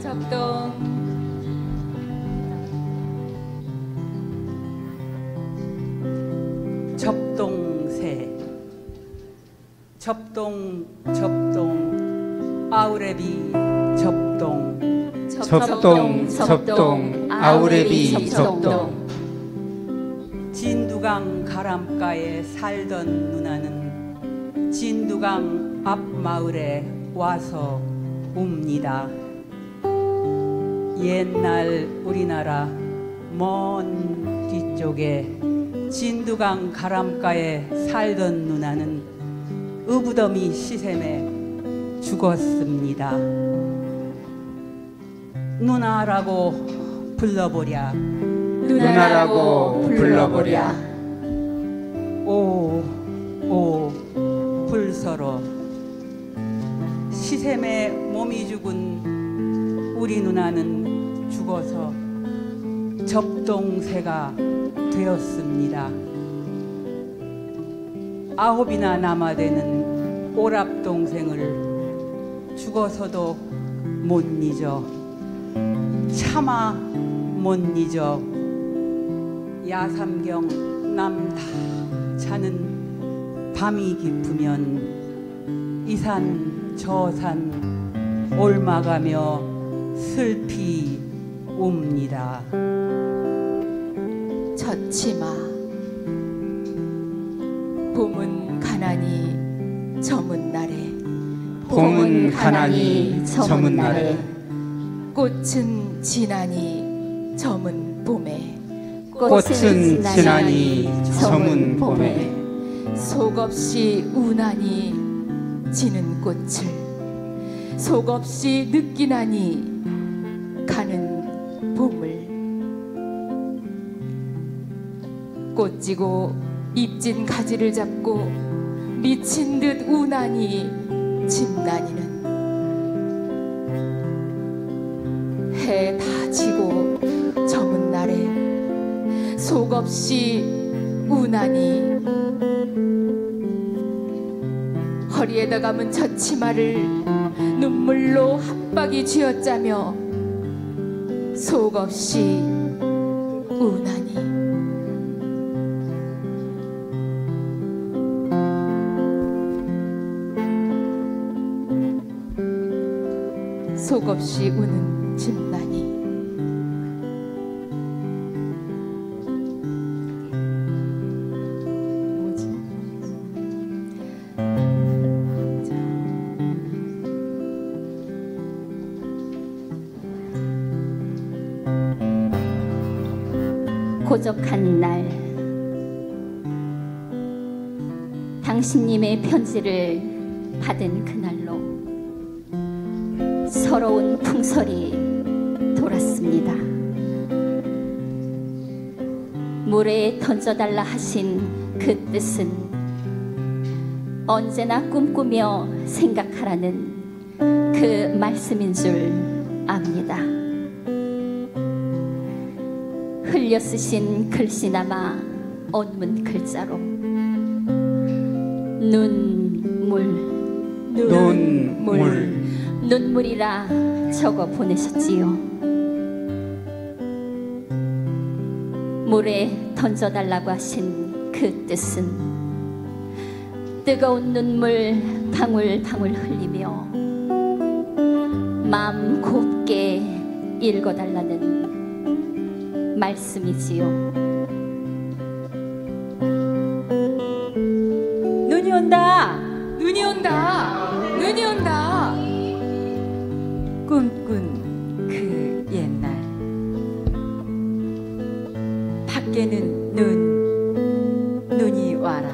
접동 접동새 접동 아우레비 접동 접동 아우레비 접동 진두강 가람가에 살던 누나는 진두강 앞마을에 와서 옵니다. 옛날 우리나라 먼 뒤쪽에 진두강 가람가에 살던 누나는 의부더미 시샘에 죽었습니다. 누나라고 불러보랴 누나라고 불러보랴 오 불서로 시샘에 몸이 죽은 우리 누나는 죽어서 접동새가 되었습니다. 아홉이나 남아되는 오랍동생을 죽어서도 못 잊어 차마 못 잊어 야삼경 남 다 자는 밤이 깊으면 이산 저산 올마가며 슬피 옵니다. 젖지마 봄은 가나니 저문 날에 봄은 가나니 저문 날에 꽃은 지나니 저문 봄에 꽃은 지나니 저문 봄에 속없이 우나니 지는 꽃을 속없이 느끼나니 가는 봄을 꽃지고 잎진 가지를 잡고 미친 듯 우나니 집나니는 해 다 지고 저문 날에 속없이 우나니 허리에다 감은 젖치마를 눈물로 합박이 쥐어짜며 속없이 우나니 속없이 우는 집나니 고적한 날 당신님의 편지를 받은 그날로 서러운 풍설이 돌았습니다. 물에 던져달라 하신 그 뜻은 언제나 꿈꾸며 생각하라는 그 말씀인 줄 압니다. 흘려 쓰신 글씨나마 온문 글자로 눈물이라 적어 보내셨지요. 물에 던져달라고 하신 그 뜻은 뜨거운 눈물 방울방울 흘리며 마음 곱게 읽어달라는 말씀이지요. 눈이 온다 눈이 온다 눈이 온다 꿈꾼 그 옛날 밖에는 눈이 와라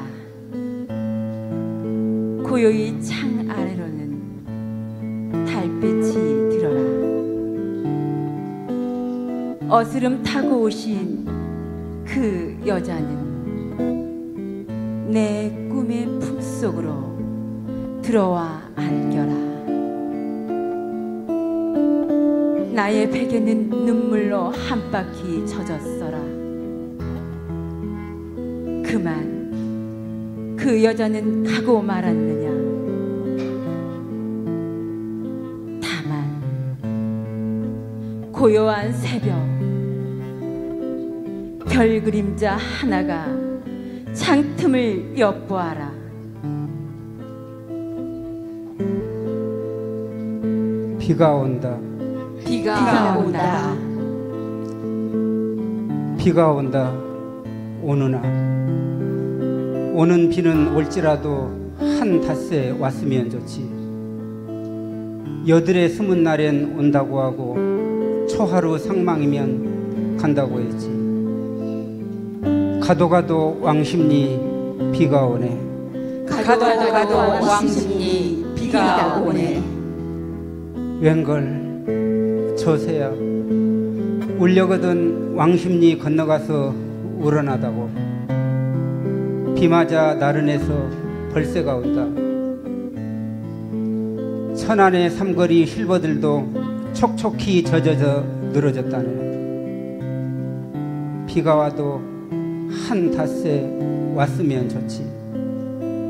고요히 창 아래로는 달빛이 들어라 어스름 타고 오신 그 여자는 내 꿈의 품속으로 들어와 안겨라 나의 베개는 눈물로 한 바퀴 젖었어라 그만 그 여자는 가고 말았느냐 다만 고요한 새벽 별 그림자 하나가 창틈을 엿보아라. 비가 온다. 비가 온다. 비가 온다. 오느나 오는 비는 올지라도 한 닷새 왔으면 좋지. 여들의 스문 날엔 온다고 하고 초하루 상망이면 간다고 했지. 가도 가도 왕십리 비가 오네. 가도 왕십리 비가 오네. 웬걸 저새야 울려거든 왕십리 건너가서 우러나다고. 비 맞아 나른해서 벌새가 온다. 천안의 삼거리 실버들도 촉촉히 젖어져 늘어졌다네. 비가 와도 한 닷새 왔으면 좋지.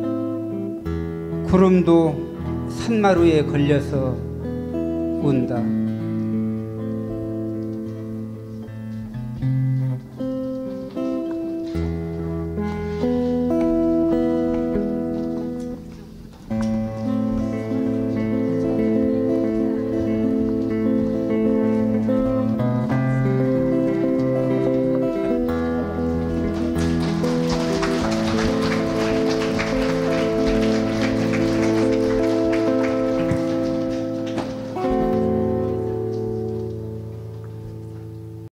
구름도 산마루에 걸려서 운다.